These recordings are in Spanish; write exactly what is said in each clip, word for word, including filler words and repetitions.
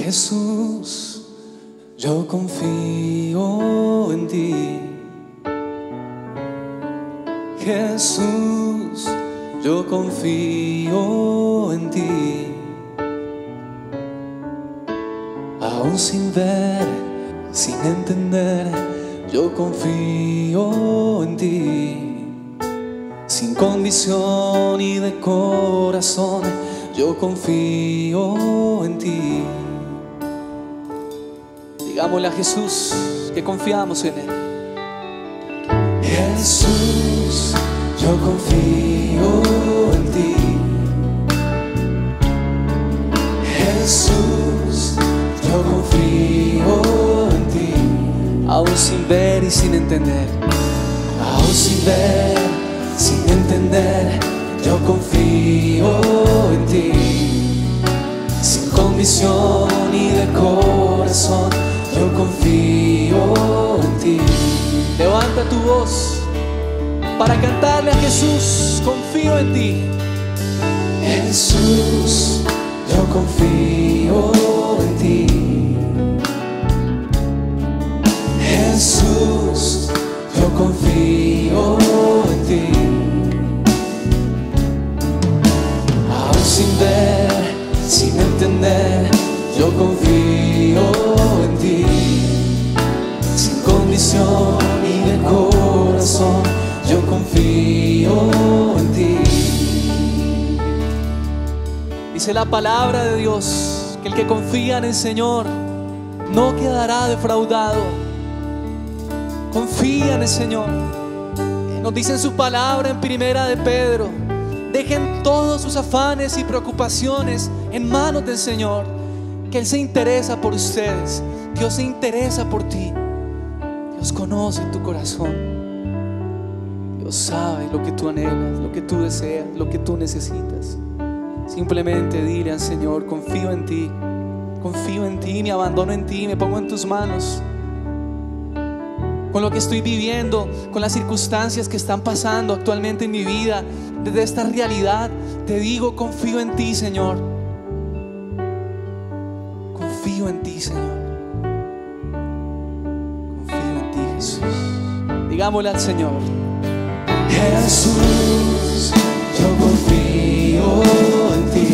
Jesús, yo confío en ti. Jesús, yo confío en ti. Aún sin ver, sin entender, yo confío en ti. Sin condición y de corazón, yo confío en ti. Digámosle a Jesús que confiamos en Él. Jesús, yo confío en ti. Jesús, yo confío en ti. Aún sin ver y sin entender, aún sin ver, sin entender, yo confío en ti. Sin condición y de corazón, yo confío en ti. Levanta tu voz para cantarle a Jesús, confío en ti. Jesús, yo confío en ti. Jesús, yo confío en ti. Aún sin ver, sin entender, yo confío en ti. Sin condición y de corazón, yo confío en ti. Dice la palabra de Dios que el que confía en el Señor no quedará defraudado. Confía en el Señor. Nos dice en su palabra en primera de Pedro: dejen todos sus afanes y preocupaciones en manos del Señor, que Él se interesa por ustedes. Dios se interesa por ti. Dios conoce tu corazón. Dios sabe lo que tú anhelas, lo que tú deseas, lo que tú necesitas. Simplemente dile al Señor: confío en ti, confío en ti, me abandono en ti, me pongo en tus manos. Con lo que estoy viviendo, con las circunstancias que están pasando actualmente en mi vida, desde esta realidad, te digo: confío en ti, Señor. Confío en ti, Señor. Confío en ti, Jesús. Digámosle al Señor: Jesús, yo confío en ti.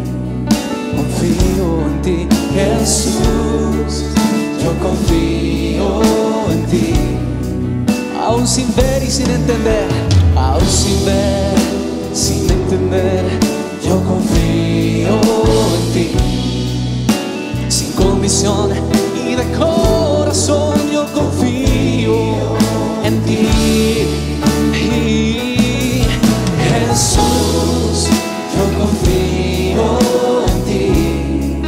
Confío en ti, Jesús, yo confío en ti. Aún sin ver y sin entender, aún sin ver, sin entender, yo confío en ti. Sin condición y de corazón, yo confío en ti. Jesús, yo confío en ti.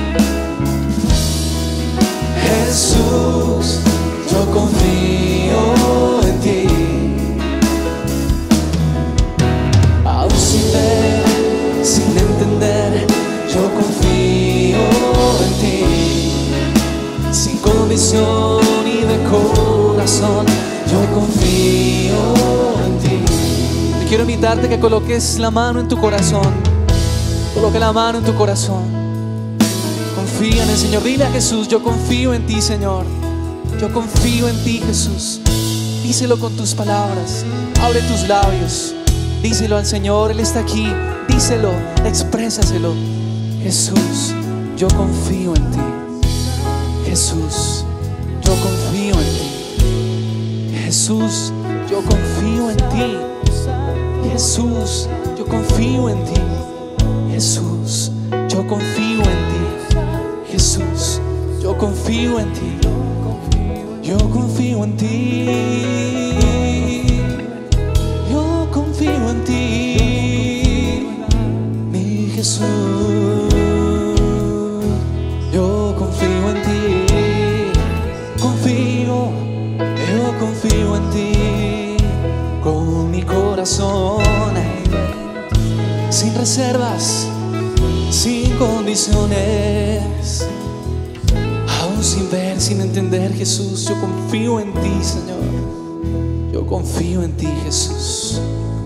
Jesús, yo confío en ti. Aún sin ver, sin entender, yo confío en ti. Sin condición y de corazón, yo confío en ti. Te quiero invitarte a que coloques la mano en tu corazón. Coloque la mano en tu corazón. Confía en el Señor. Dile a Jesús: yo confío en ti, Señor. Yo confío en ti, Jesús. Díselo con tus palabras. Abre tus labios. Díselo al Señor. Él está aquí. Díselo, exprésaselo. Jesús, yo confío en ti. Jesús, yo confío en ti. Jesús, yo confío en ti. Jesús, yo confío en ti. Jesús, yo confío en ti. Jesús, yo confío en ti. Yo confío en ti. Yo confío en ti, mi Jesús. Yo confío en ti. Confío, yo confío en ti con mi corazón, sin reservas, sin condiciones. Aún sin ver, sin entender, Jesús, yo confío en ti, Señor. Yo confío en ti, Jesús.